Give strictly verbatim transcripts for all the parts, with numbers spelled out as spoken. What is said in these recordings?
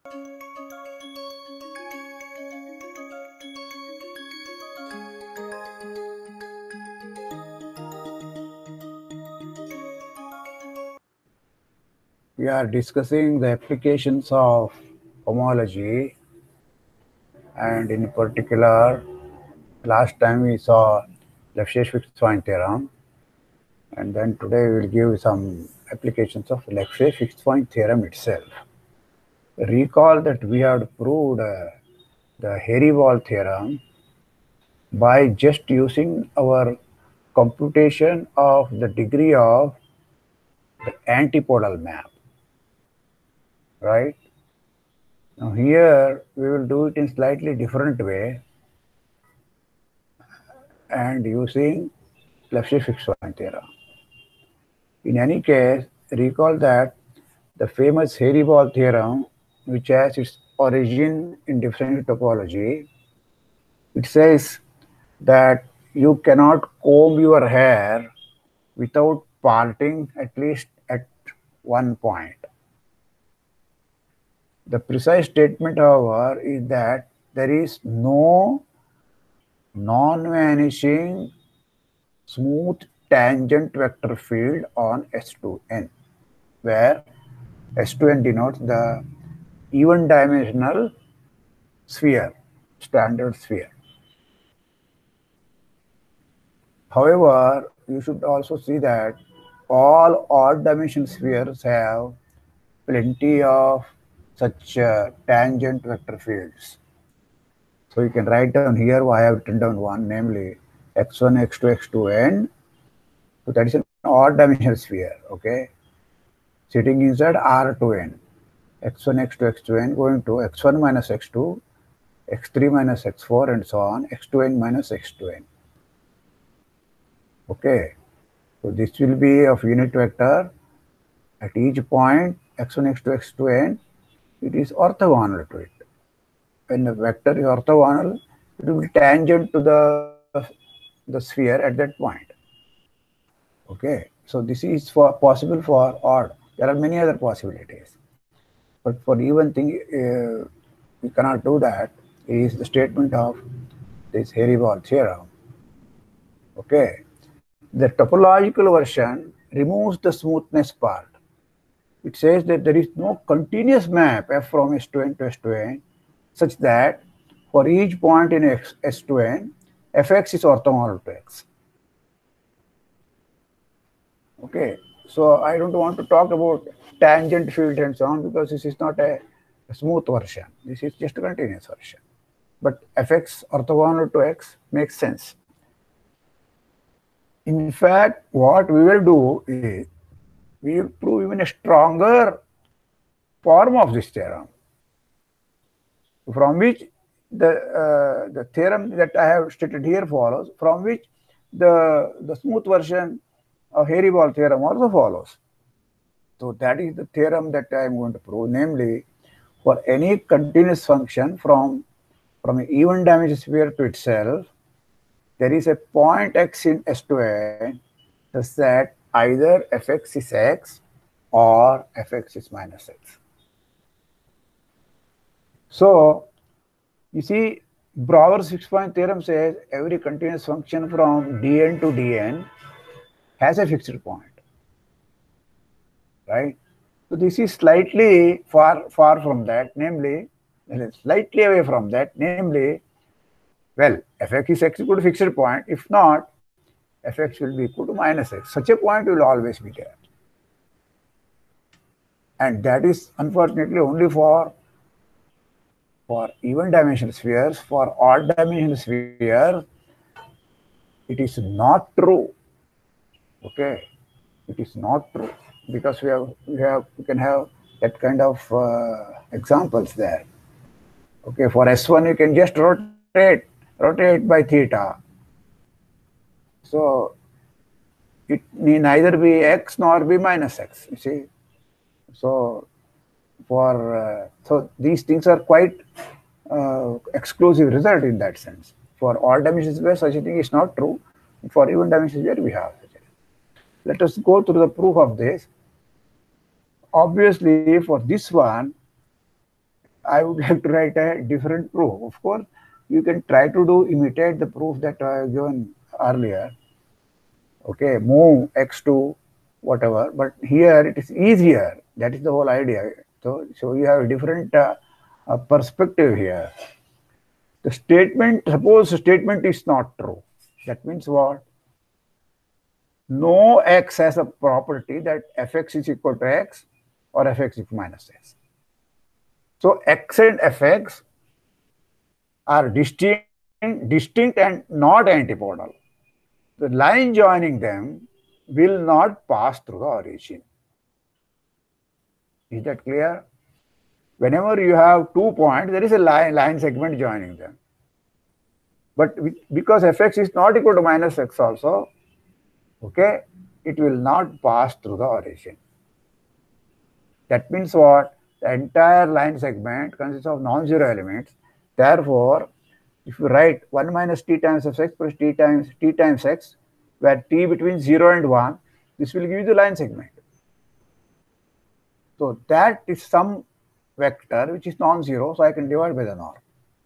We are discussing the applications of homology, and in particular, last time we saw Lefschetz fixed point theorem, and then today we will give some applications of Lefschetz fixed point theorem itself. Recall that we have proved uh, the Hairy-Wall theorem by just using our computation of the degree of the antipodal map, right? Now here we will do it in slightly different way and using Lefschetz fixed point theorem. In any case, recall that the famous Hairy-Wall theorem, which has its origin in differential topology, it says that you cannot comb your hair without parting at least at one point. The precise statement, however, is that there is no non-vanishing smooth tangent vector field on S two n, where S two n denotes the even dimensional sphere, standard sphere. However, you should also see that all odd dimension spheres have plenty of such uh, tangent vector fields. So you can write down here, I have written down one, namely x one, x two, x two, n. So that is an odd dimensional sphere, okay? Sitting inside R two n. x one, x two, x two, n going to x one minus x two, x three minus x four, and so on, x two n minus x two n. Okay, so this will be of unit vector at each point x one, x two, x two, n. It is orthogonal to it. When the vector is orthogonal, it will be tangent to the, the sphere at that point. Okay, so this is for possible for odd. There are many other possibilities. But for even thing, uh, we cannot do that. It is the statement of this Hairy-Wall theorem. Okay, the topological version removes the smoothness part. It says that there is no continuous map f from S two n to S two n such that for each point in X, S two n, fx is orthogonal to x. Okay, so I don't want to talk about tangent field and so on because this is not a, a smooth version. This is just a continuous version. But fx orthogonal to x makes sense. In fact, what we will do is we will prove even a stronger form of this theorem, from which the uh, the theorem that I have stated here follows, from which the the smooth version of Hairy-Wall theorem also follows. So that is the theorem that I am going to prove, namely, for any continuous function from from an even dimension sphere to itself, there is a point x in S two n such that either fx is x or fx is minus x. So, you see, Brouwer's fixed point theorem says every continuous function from dn to dn has a fixed point, right? So this is slightly far, far from that, namely, slightly away from that, namely, well, fx is x equal to fixed point. If not, fx will be equal to minus x. Such a point will always be there. And that is unfortunately only for For even dimensional spheres. For odd dimensional spheres, it is not true. Okay, it is not true because we have we have we can have that kind of uh, examples there. Okay, for S one you can just rotate rotate by theta. So it need neither be x nor be minus x. You see, so for uh, so these things are quite uh, exclusive result in that sense. For all dimensions where such a thing is not true, for even dimensions where we have such a thing. Let us go through the proof of this. Obviously, for this one, I would like to write a different proof. Of course, you can try to do imitate the proof that I have given earlier. Okay, move x to whatever, but here it is easier. That is the whole idea. So, so you have a different uh, uh, perspective here. The statement, suppose the statement is not true. That means what? No x has a property that fx is equal to x or fx is minus x. So x and fx are distinct, distinct and not antipodal. The line joining them will not pass through the origin. Is that clear? Whenever you have two points, there is a line, line segment joining them. But because fx is not equal to minus x also, okay, it will not pass through the origin. That means what? The entire line segment consists of non-zero elements. Therefore, if you write one minus t times f x plus t times t times x, where t between zero and one, this will give you the line segment. So that is some vector which is non-zero, so I can divide by the norm.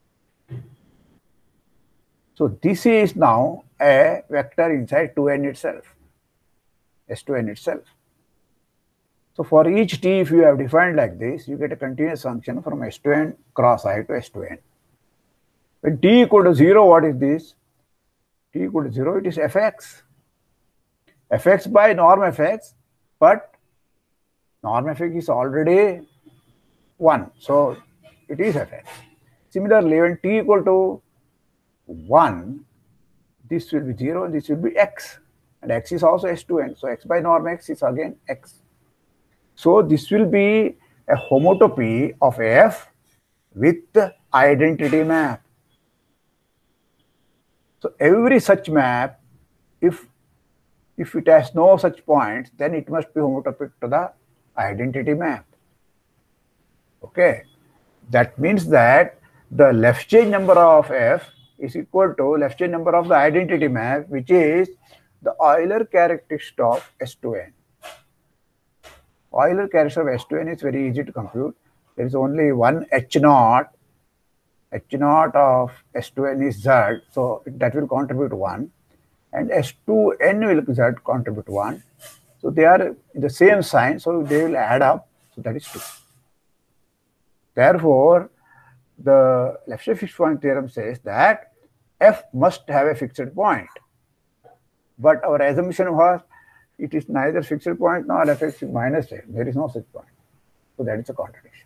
So this is now a vector inside two n itself, S two n itself. So for each t, if you have defined like this, you get a continuous function from S two n cross I to S two n. When t equal to zero, what is this? T equal to zero, it is fx. Fx by norm fx, but norm fx is already one, so it is fx. Similarly, when t equal to one, this will be zero and this will be x. And x is also S two n, so x by norm x is again x. So this will be a homotopy of f with identity map. So every such map, if if it has no such points, then it must be homotopic to the identity map. Okay, that means that the left chain number of f is equal to left chain number of the identity map, which is the Euler characteristic of S two n. Euler characteristic of S two n is very easy to compute. There is only one H naught. H naught of S two n is Z, so that will contribute one. And S two n will Z contribute one. So they are in the same sign, so they will add up. So that is two. Therefore, the Lefschetz fixed point theorem says that f must have a fixed point. But our assumption was it is neither fixed point nor fx is minus a. There is no such point. So that is a contradiction.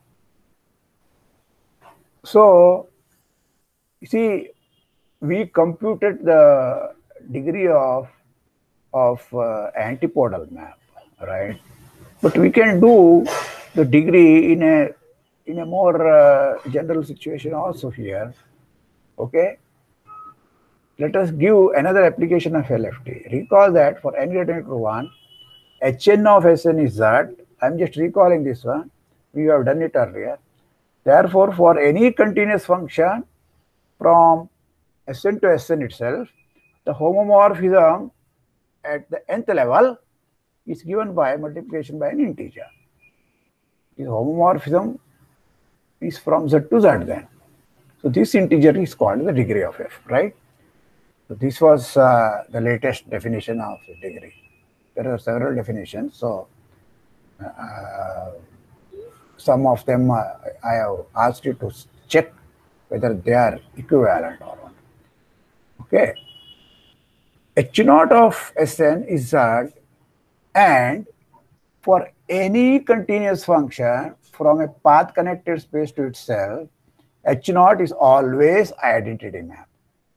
So, you see, we computed the degree of, of uh, antipodal map, right? But we can do the degree in a in a more uh, general situation also here. Okay. Let us give another application of L F T. Recall that for n greater than equal to one, Hn of Sn is Z. I'm just recalling this one. We have done it earlier. Therefore, for any continuous function from Sn to Sn itself, the homomorphism at the nth level is given by multiplication by an integer. This homomorphism is from Z to Z then. So this integer is called the degree of f, right? So this was uh, the latest definition of degree. There are several definitions. So uh, some of them uh, I have asked you to check whether they are equivalent or not. Okay. H naught of Sn is Z, and for any continuous function from a path connected space to itself, H naught is always identity map.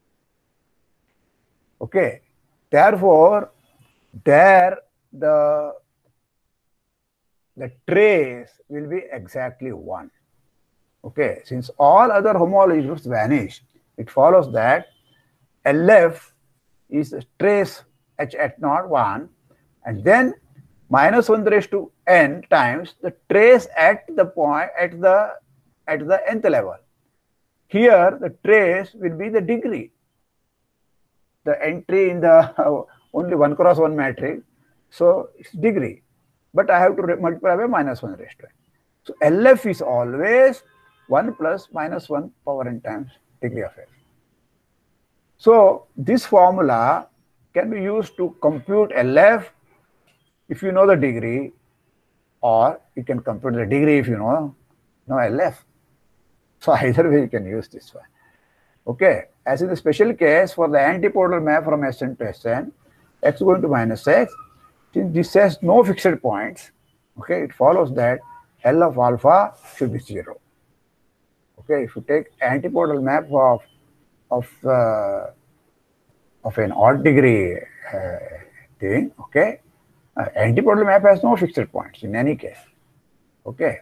Okay. Therefore, there the the trace will be exactly one. Okay. Since all other homology groups vanish, it follows that L F is trace H at naught one, and then minus one raised to n times the trace at the point at the at the nth level. Here the trace will be the degree, the entry in the uh, only one cross one matrix, so it's degree, but I have to multiply by minus one raised to n. So L F is always one plus minus one power n times degree of f. So this formula can be used to compute L F if you know the degree, or you can compute the degree if you know, know L F. So either way you can use this one. Okay, as in the special case for the antipodal map from Sn to Sn, x going to minus x, since this has no fixed points, okay, it follows that L of alpha should be zero. Okay, if you take antipodal map of of uh, of an odd degree uh, thing, okay, uh, antipodal map has no fixed points in any case. Okay,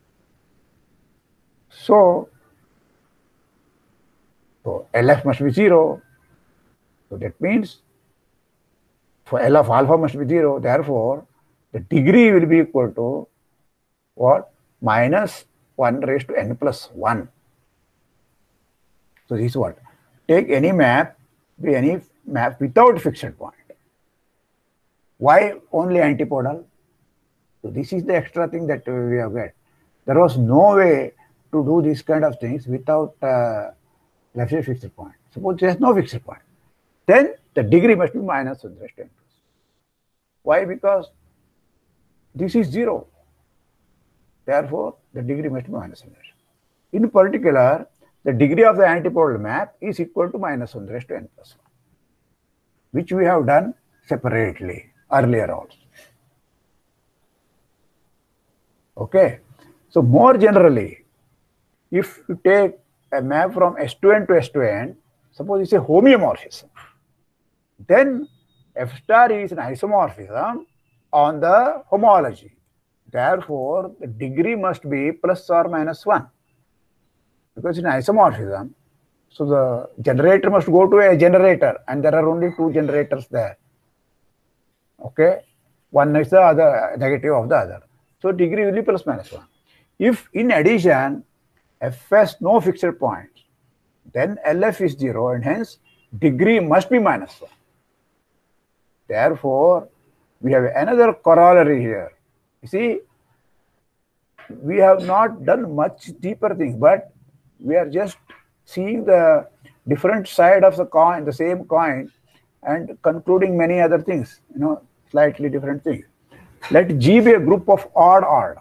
so so L F must be zero. So that means for L of alpha must be zero. Therefore, the degree will be equal to what? Minus one raised to n plus one. So this is what? Take any map, be any map without fixed point. Why only antipodal? So this is the extra thing that we have got. There was no way to do this kind of things without uh, left fixed point. Suppose there is no fixed point. Then the degree must be minus one raised to n plus. Why? Because this is zero. Therefore, the degree must be minus one. In particular, the degree of the antipodal map is equal to minus one raised to n plus one, which we have done separately earlier also. Okay. So more generally, if you take a map from S to N to S to N, suppose it's a homeomorphism, then F star is an isomorphism on the homology. Therefore, the degree must be plus or minus one. Because in isomorphism, so the generator must go to a generator, and there are only two generators there. Okay, one is the other negative of the other. So degree will be plus minus one. If in addition F has no fixed points, then L F is zero, and hence degree must be minus one. Therefore, we have another corollary here. You see, we have not done much deeper thing, but we are just seeing the different side of the coin, the same coin, and concluding many other things, you know, slightly different things. Let G be a group of odd order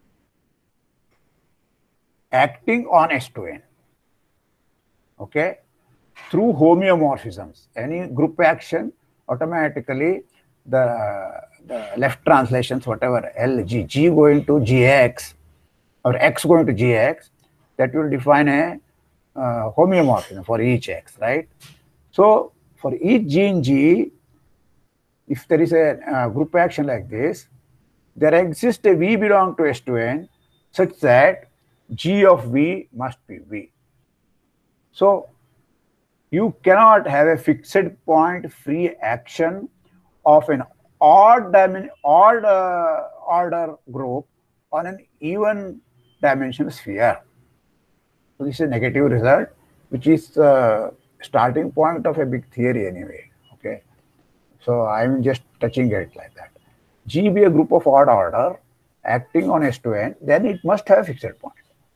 acting on S to N, okay, through homeomorphisms. Any group action, automatically the, the left translations, whatever L, G, G going to G X or X going to G X, that will define a uh, homeomorphism for each X, right? So for each G in G, if there is a uh, group action like this, there exists a V belong to S to N such that G of V must be V. So you cannot have a fixed point free action of an odd dimension, odd uh, order group on an even dimension sphere. So this is a negative result, which is the starting point of a big theory anyway. Okay, so I'm just touching it like that. G be a group of odd order acting on S to N, then it must have fixed point.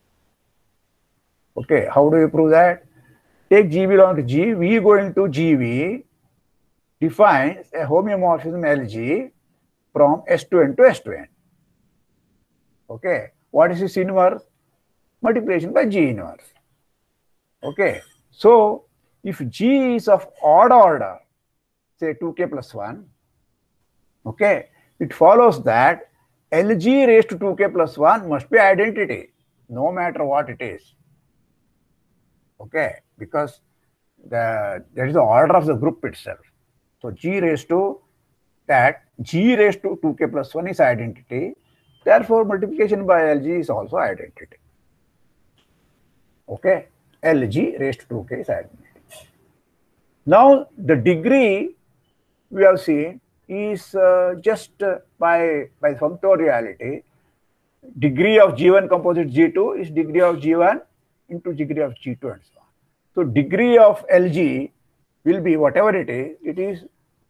Okay, how do you prove that? Take G belong to G, V going to G V defines a homeomorphism L G from S to N to S to N. Okay, what is its inverse? Multiplication by G inverse. Okay, so if G is of odd order, say two K plus one, okay, it follows that L G raised to two K plus one must be identity, no matter what it is. Okay, because the that is the order of the group itself. So G raised to that G raised to two K plus one is identity. Therefore, multiplication by L G is also identity. Okay, L G raised to two K is identity. Now the degree we have seen is uh, just uh, by by functoriality. Degree of G one composite G two is degree of G one into degree of G two and so on. So degree of L G will be whatever it is, it is,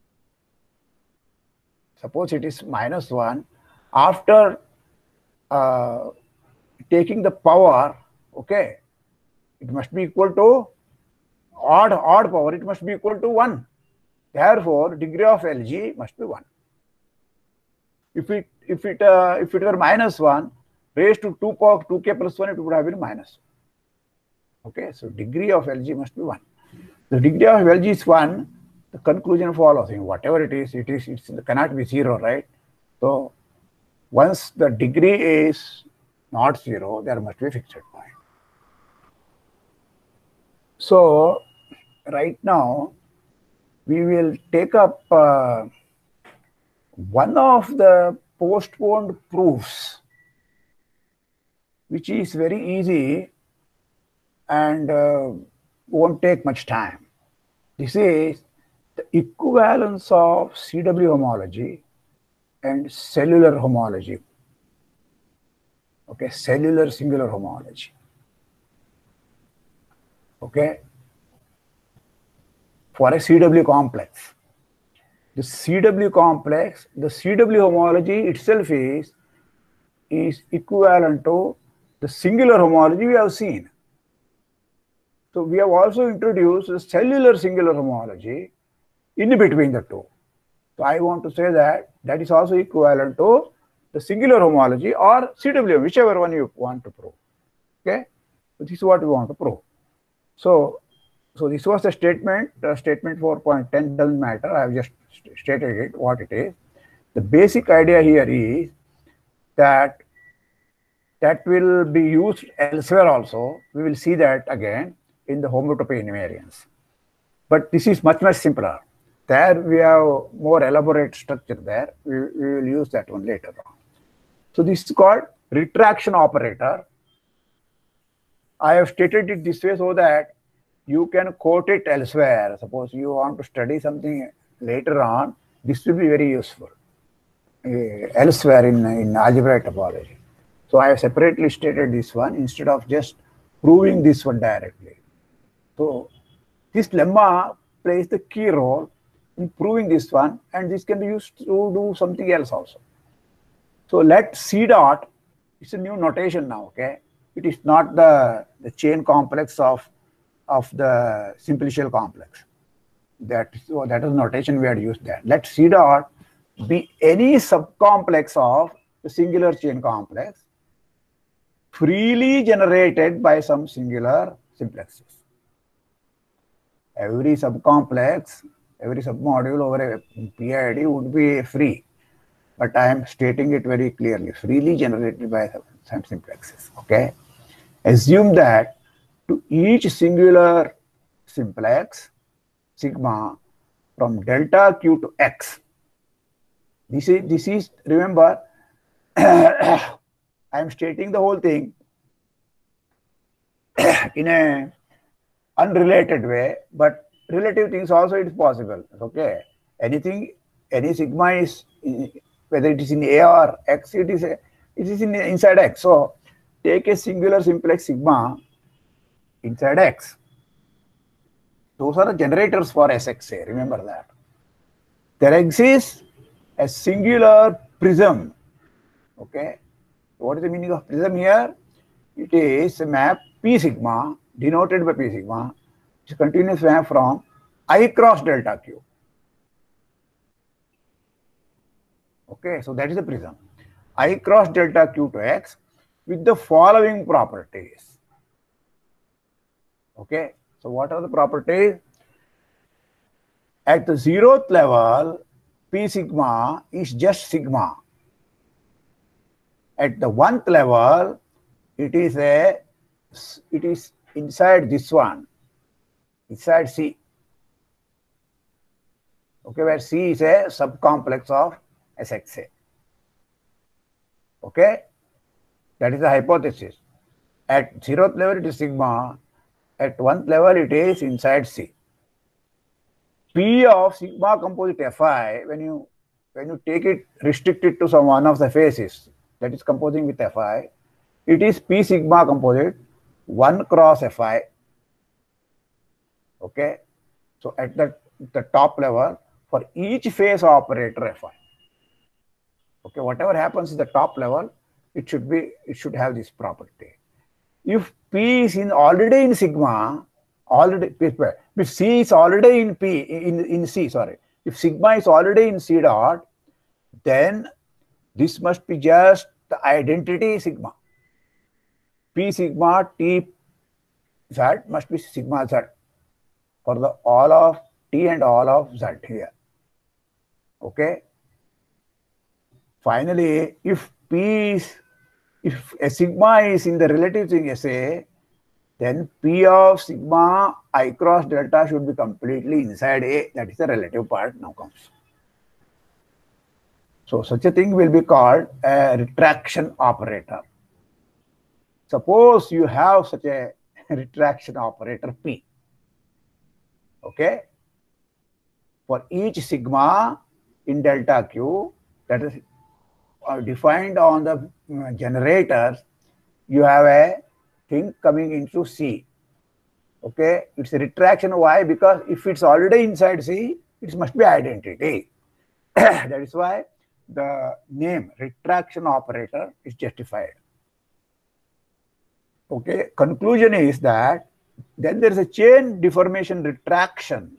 suppose it is minus one, after uh, taking the power Okay, it must be equal to odd odd power. It must be equal to one. Therefore, degree of L G must be one. If it if it uh, if it were minus one raised to two power two k plus one, it would have been minus. Okay, so degree of L G must be one. The degree of L G is one. The conclusion follows. Whatever it is, it is it cannot be zero, right? So once the degree is not zero, there must be a fixed point. So right now we will take up uh, one of the postponed proofs, which is very easy and uh, won't take much time. This is the equivalence of C W homology and cellular homology. Okay, cellular singular homology. Okay, for a C W complex. The C W complex, the C W homology itself is, is equivalent to the singular homology we have seen. So we have also introduced the cellular singular homology in between the two. So I want to say that that is also equivalent to the singular homology or C W, whichever one you want to prove. Okay, so this is what we want to prove. So, so this was the statement. Uh, statement four point ten doesn't matter. I have just st stated it what it is. The basic idea here is that that will be used elsewhere also. We will see that again in the homotopy invariance. But this is much much simpler. There we have more elaborate structure there. We, we will use that one later on. So this is called retraction operator. I have stated it this way so that you can quote it elsewhere. Suppose you want to study something later on, this will be very useful uh, elsewhere in, in algebraic topology. So I have separately stated this one instead of just proving this one directly. So this lemma plays the key role in proving this one, and this can be used to do something else also. So let C dot, it's a new notation now, okay? It is not the, the chain complex of, of the simplicial complex. That, so that is notation we had used there. Let C dot be any subcomplex of the singular chain complex freely generated by some singular simplexes. Every subcomplex, every submodule over a P I D would be free. But I am stating it very clearly, freely generated by some simplexes, okay? Assume that to each singular simplex, sigma from delta Q to X. This is, this is remember, I am stating the whole thing in a unrelated way, but relative things also it is possible, okay? Anything, any sigma is, whether it is in A or X, it is, a, it is in, inside X. So take a singular simplex sigma inside X. Those are the generators for S X A, remember that. There exists a singular prism, okay? What is the meaning of prism here? It is a map P sigma, denoted by P sigma, it's a continuous map from I cross delta Q. Okay, so that is the prism. I cross delta Q to X with the following properties. Okay, so what are the properties? At the zeroth level, P sigma is just sigma. At the one level, it is a, it is inside this one, inside C. Okay, where C is a subcomplex of S X A. Okay, that is the hypothesis. At zeroth level, it is sigma. At one level, it is inside C. P of sigma composite Fi, when you when you take it, restrict it to some one of the faces that is composing with Fi, it is P sigma composite one cross Fi. Okay, so at the, the top level, for each phase operator Fi. Okay, whatever happens at the top level, it should be, it should have this property. if P is in already in sigma, already if C is already in P in, in C, sorry, if sigma is already in C dot, then this must be just the identity sigma. P sigma T Z must be sigma Z for the all of T and all of Z here. Okay. Finally, if P is, if a sigma is in the relative thing S A, then P of sigma I cross delta should be completely inside A. That is the relative part now comes. So such a thing will be called a retraction operator. Suppose you have such a retraction operator P. Okay. For each sigma in delta Q, that is uh, defined on the uh, generators, you have a thing coming into C. Okay, it's a retraction. Why? Because if it's already inside C, it must be identity. That is why the name retraction operator is justified. Okay, conclusion is that then there is a chain deformation retraction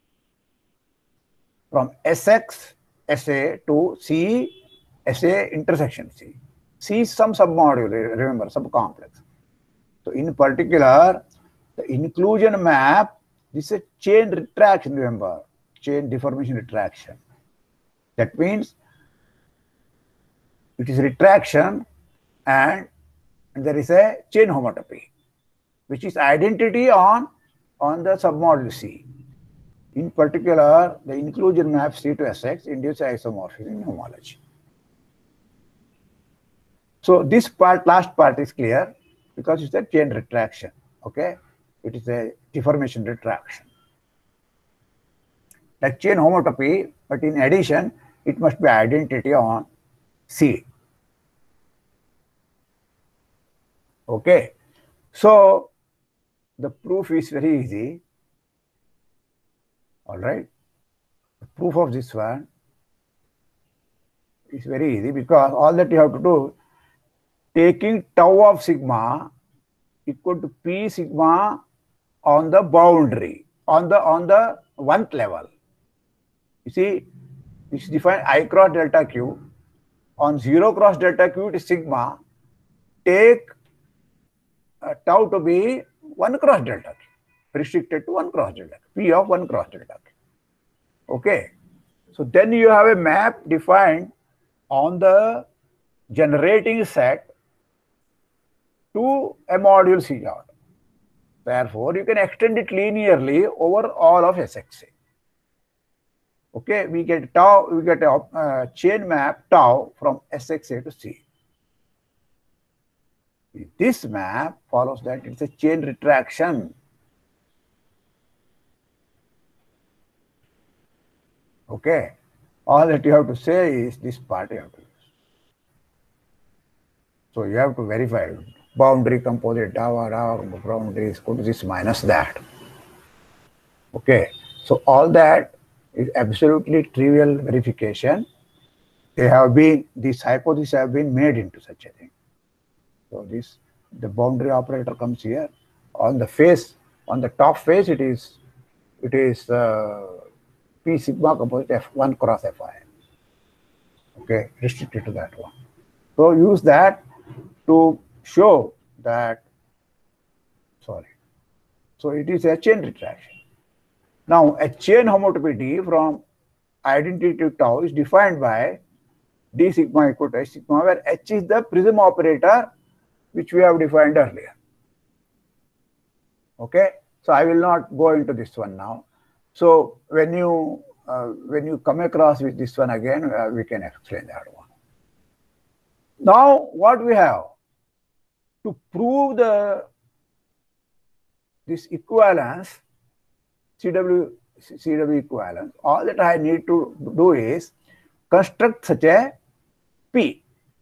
from S X S A to C S A intersection C. C is some submodule, remember, subcomplex. So in particular, the inclusion map, this is a chain retraction, remember, chain deformation retraction. That means it is retraction and there is a chain homotopy, which is identity on, on the submodule C. In particular, the inclusion map C to S X induces isomorphism in homology. So this part, last part is clear because it's a chain retraction. Okay, it is a deformation retraction. Like chain homotopy, but in addition, it must be identity on C. Okay, so the proof is very easy. All right, the proof of this one is very easy because all that you have to do, taking tau of sigma equal to P sigma on the boundary, on the on the one level. You see, this is defined I cross delta Q. On zero cross delta Q, it is sigma. Take uh, tau to be one cross delta Q, restricted to one cross delta Q, P of one cross delta Q. Okay. So then you have a map defined on the generating set to a module C dot. Therefore, you can extend it linearly over all of S X A. Okay, we get tau, we get a uh, chain map tau from S X A to C. This map follows that it's a chain retraction. Okay, all that you have to say is this part you have to use. So you have to verify boundary composite tau tau boundary is equal to this minus that. Okay, so all that is absolutely trivial verification. They have been, these hypotheses have been made into such a thing. So this, the boundary operator comes here. On the face, on the top face, it is, it is uh, P sigma composite F one cross F I. Okay, restricted to that one. So use that to show that, sorry. So it is a chain retraction. Now, a chain homotopy D from identity to tau is defined by D sigma equal to H sigma, where H is the prism operator which we have defined earlier. Okay, so I will not go into this one now. So when you uh, when you come across with this one again, uh, we can explain that one. Now, what we have to prove the this equivalence, C W C W equivalence, all that I need to do is construct such a P.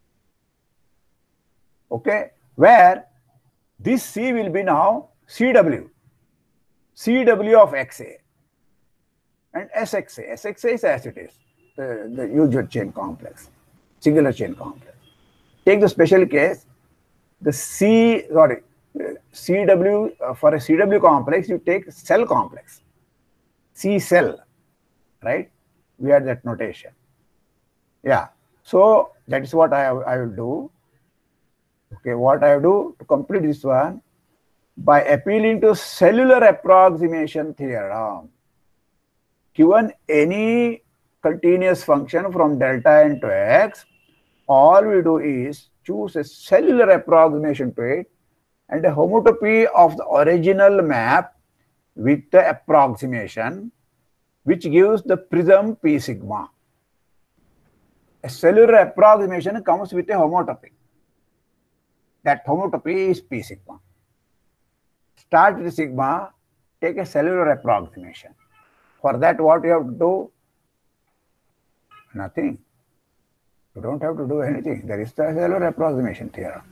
Okay, where this C will be now C W, C W of X A and S X A. S X A is as it is, the, the usual chain complex, singular chain complex. Take the special case, the C, sorry, C W, uh, for a C W complex, you take cell complex, C cell, right? We had that notation. Yeah. So that is what I, I will do. Okay, what I do to complete this one, by appealing to cellular approximation theorem, given any continuous function from delta n to x, all we do is choose a cellular approximation to it and a homotopy of the original map with the approximation, which gives the prism P sigma. A cellular approximation comes with a homotopy. That homotopy is P sigma. Start with sigma, take a cellular approximation. For that, what you have to do? Nothing. You don't have to do anything. There is the cellular approximation theorem.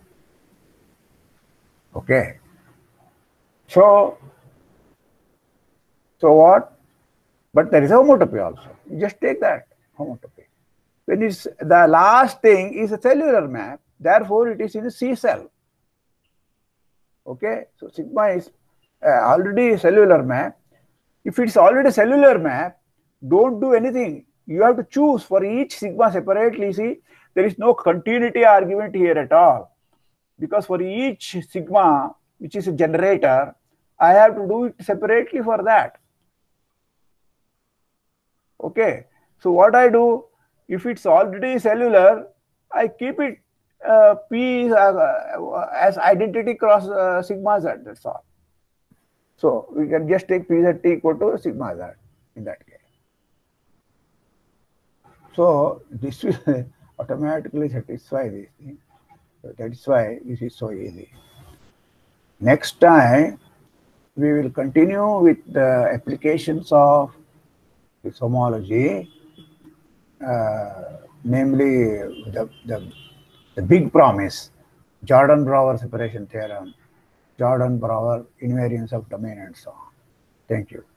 Okay. So, so what? But there is a homotopy also. You just take that homotopy. When it's the last thing is a cellular map, therefore it is in a C cell. Okay. So sigma is uh, already a cellular map. If it's already a cellular map, don't do anything. You have to choose for each sigma separately. See, there is no continuity argument here at all. Because for each sigma, which is a generator, I have to do it separately for that. Okay. So what I do, if it's already cellular, I keep it uh, P uh, as identity cross uh, sigma z, that's all. So we can just take P z t equal to sigma z in that case. So this will automatically satisfy this thing. So that is why this is so easy. Next time, we will continue with the applications of this homology, uh, namely the, the, the big promise, Jordan-Brouwer separation theorem, Jordan-Brouwer invariance of domain, and so on. Thank you.